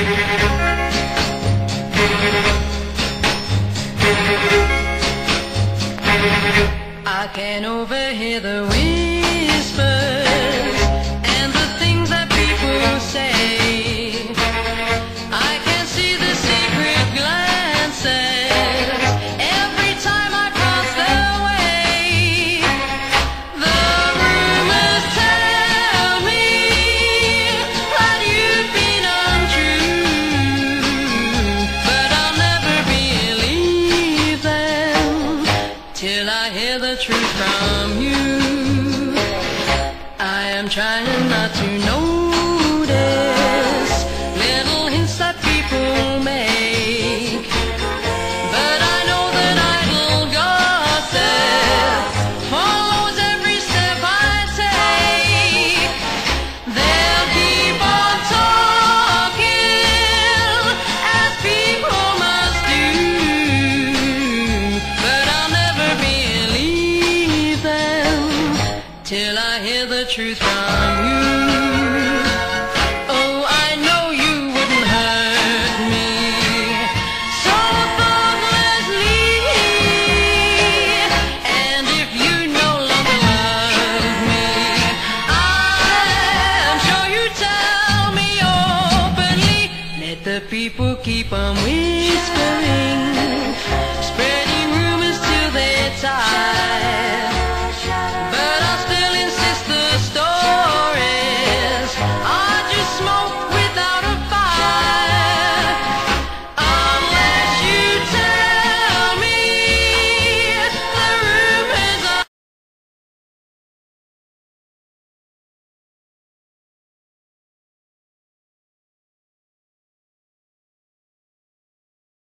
I can overhear the whispers and the things that people say. I can see the secret glances every time I cross their way. The rumors tell me that you've been untrue, but I'll never believe them till I hear the truth from you. I am trying not to notice little hints that people make, but I know that idle gossip follows every step I take. They'll keep on talking as people must do, but I'll never believe them till I hear the truth from you. Oh, I know you wouldn't hurt me so thoughtlessly, and if you no longer love me, I'm sure you tell me openly. Let the people keep on with